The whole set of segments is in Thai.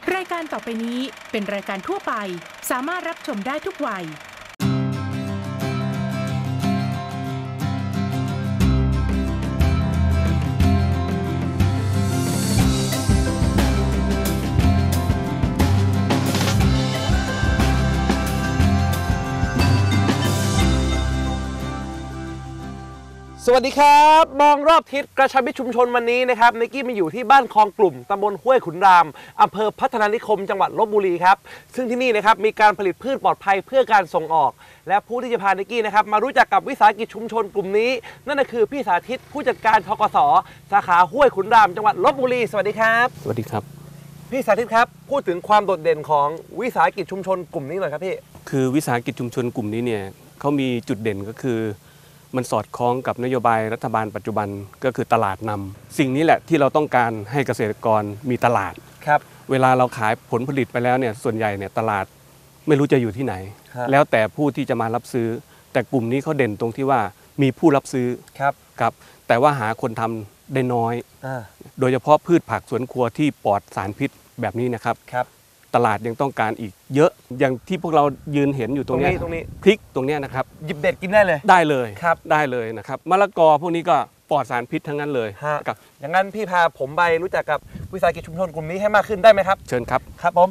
รายการต่อไปนี้เป็นรายการทั่วไปสามารถรับชมได้ทุกวัยสวัสดีครับมองรอบทิศกระชับมิตรชุมชนวันนี้นะครับนิกกี้มาอยู่ที่บ้านคลองกลุ่มตำบลห้วยขุนรามอำเภอพัฒนานิคมจังหวัดลพบุรีครับซึ่งที่นี่นะครับมีการผลิตพืชปลอดภัยเพื่อการส่งออกและผู้ที่จะพานิกกี้นะครับมารู้จักกับวิสาหกิจชุมชนกลุ่มนี้นั่นก็คือพี่สาธิตผู้จัดการธกส.สาขาห้วยขุนรามจังหวัดลพบุรีสวัสดีครับสวัสดีครับพี่สาธิตครับพูดถึงความโดดเด่นของวิสาหกิจชุมชนกลุ่มนี้หน่อยครับพี่คือวิสาหกิจชุมชนกลุ่มนี้เนี่ยเขามีจุดเด่นก็คือมันสอดคล้องกับนโยบายรัฐบาลปัจจุบันก็คือตลาดนำสิ่งนี้แหละที่เราต้องการให้เกษตรกรมีตลาดครับเวลาเราขายผลผลิตไปแล้วเนี่ยส่วนใหญ่เนี่ยตลาดไม่รู้จะอยู่ที่ไหนแล้วแต่ผู้ที่จะมารับซื้อแต่กลุ่มนี้เขาเด่นตรงที่ว่ามีผู้รับซื้อครับแต่ว่าหาคนทำได้น้อยโดยเฉพาะพืชผักสวนครัวที่ปลอดสารพิษแบบนี้นะครับตลาดยังต้องการอีกเยอะอย่างที่พวกเรายืนเห็นอยู่ตรงนี้พริกตรงนี้นะครับหยิบเด็ดกินได้เลยได้เลยนะครับมะละกอพวกนี้ก็ปลอดสารพิษทั้งนั้นเลยครับอย่างนั้นพี่พาผมไปรู้จักกับวิสาหกิจชุมชนกลุ่มนี้ให้มากขึ้นได้ไหมครับเชิญครับครับผม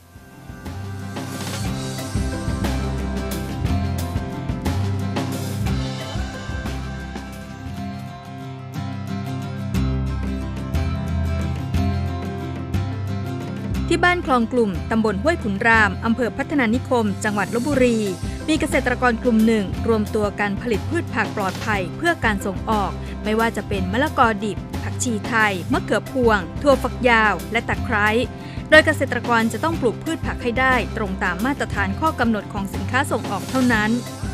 ที่บ้านคลองกลุ่มตำบลห้วยขุนรามอำเภอพัฒนานิคมจังหวัดลพบุรีมีเกษตรกรกลุ่มหนึ่งรวมตัวกันผลิตพืชผักปลอดภัยเพื่อการส่งออกไม่ว่าจะเป็นมะละกอดิบผักชีไทยมะเขือพวงถั่วฝักยาวและตะไคร้โดยเกษตรกรจะต้องปลูกพืชผักให้ได้ตรงตามมาตรฐานข้อกำหนดของสินค้าส่งออกเท่านั้น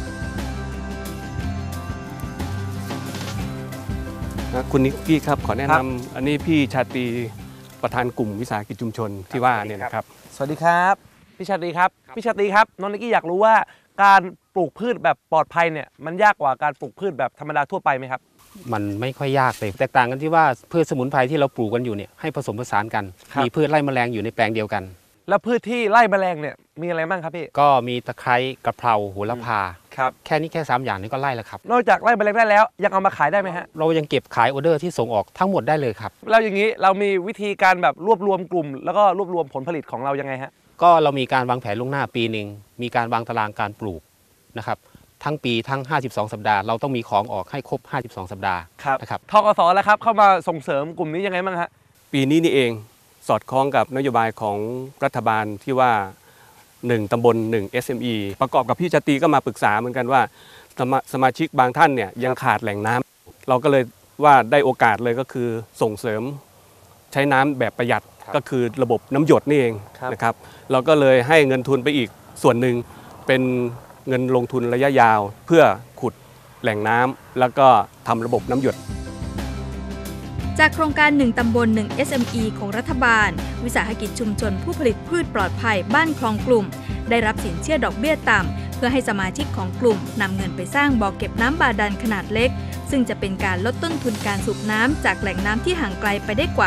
คุณนิกกี้ครับขอแนะนำอันนี้พี่ชาตรีประธานกลุ่มวิสาหกิจชุมชนที่ว่าเนี่ยนะครับสวัสดีครับพี่ชาตรีครับพี่ชาตรีครับน้องนิกกี้อยากรู้ว่าการปลูกพืชแบบปลอดภัยเนี่ยมันยากกว่าการปลูกพืชแบบธรรมดาทั่วไปไหมครับมันไม่ค่อยยากเลยแตกต่างกันที่ว่าพืชสมุนไพรที่เราปลูกกันอยู่เนี่ยให้ผสมผสานกันมีพืชไล่แมลงอยู่ในแปลงเดียวกันแล้วพืชที่ไล่แมลงเนี่ยมีอะไรบ้างครับพี่ก็มีตะไคร้กะเพราโหระพาครับแค่นี้แค่3อย่างนี้ก็ไล่แล้วครับนอกจากไล่แมลงได้แล้วยังเอามาขายได้ไหมฮะเรายังเก็บขายออเดอร์ที่ส่งออกทั้งหมดได้เลยครับแล้วอย่างนี้เรามีวิธีการแบบรวบรวมกลุ่มแล้วก็รวบรวมผลผลิตของเรายังไงฮะก็เรามีการวางแผนล่วงหน้าปีหนึ่งมีการวางตารางการปลูกนะครับทั้งปีทั้ง52สัปดาห์เราต้องมีของออกให้ครบ52สัปดาห์นะครับธกส.แล้วครับเข้ามาส่งเสริมกลุ่มนี้ยังไงบ้างฮะปีนี้นี่เองสอดคล้องกับนโยบายของรัฐบาลที่ว่า1ตำบล1 SME ประกอบกับพี่ชาตรีก็มาปรึกษาเหมือนกันว่าสมาชิกบางท่านเนี่ยยังขาดแหล่งน้ำเราก็เลยว่าได้โอกาสเลยก็คือส่งเสริมใช้น้ำแบบประหยัดก็คือระบบน้ำหยดนี่เองนะครับเราก็เลยให้เงินทุนไปอีกส่วนหนึ่งเป็นเงินลงทุนระยะยาวเพื่อขุดแหล่งน้ำแล้วก็ทำระบบน้ำหยดจากโครงการ1ตำบล1 SME ของรัฐบาลวิสาหกิจชุมชนผู้ผลิตพืชปลอดภัยบ้านคลองกลุ่มได้รับสินเชื่อดอกเบี้ยต่ำเพื่อให้สมาชิกของกลุ่มนำเงินไปสร้างบ่อเก็บน้ำบาดาลขนาดเล็กซึ่งจะเป็นการลดต้นทุนการสูบน้ำจากแหล่งน้ำที่ห่างไกลไปได้กว่า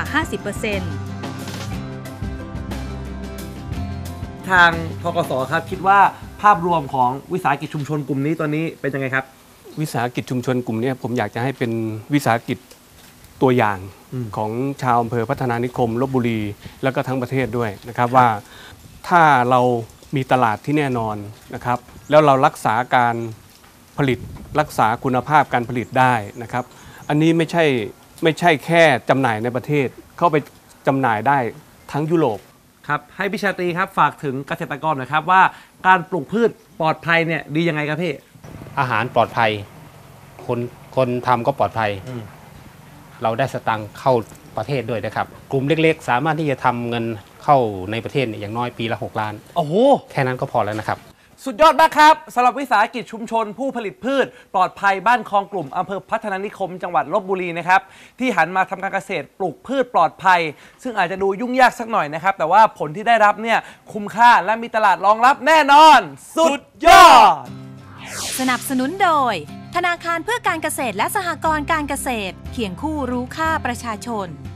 50% ทางธกส.ครับคิดว่าภาพรวมของวิสาหกิจชุมชนกลุ่มนี้ตอนนี้เป็นยังไงครับวิสาหกิจชุมชนกลุ่มนี้ผมอยากจะให้เป็นวิสาหกิจตัวอย่างของชาวอำเภอพัฒนานิคมลพบุรีแล้วก็ทั้งประเทศด้วยนะครับว่าถ้าเรามีตลาดที่แน่นอนนะครับแล้วเรารักษาการผลิตรักษาคุณภาพการผลิตได้นะครับอันนี้ไม่ใช่แค่จำหน่ายในประเทศเข้าไปจำหน่ายได้ทั้งยุโรปครับให้พี่ชาตรีครับฝากถึงเกษตรกรหน่อยครับว่าการปลูกพืชปลอดภัยเนี่ยดียังไงครับพี่อาหารปลอดภัยคนทำก็ปลอดภัยเราได้สตังค์เข้าประเทศด้วยนะครับกลุ่มเล็กๆสามารถที่จะทำเงินเข้าในประเทศอย่างน้อยปีละ6 ล้านโอ้โหแค่นั้นก็พอแล้วนะครับสุดยอดมากครับสำหรับวิสาหกิจชุมชนผู้ผลิตพืชปลอดภัยบ้านคลองกลุ่มอำเภอพัฒนานิคมจังหวัดลพบุรีนะครับที่หันมาทำการเกษตรปลูกพืชปลอดภัยซึ่งอาจจะดูยุ่งยากสักหน่อยนะครับแต่ว่าผลที่ได้รับเนี่ยคุ้มค่าและมีตลาดรองรับแน่นอนสุดยอดสนับสนุนโดยธนาคารเพื่อการเกษตรและสหกรณ์การเกษตรเคียงคู่รู้ค่าประชาชน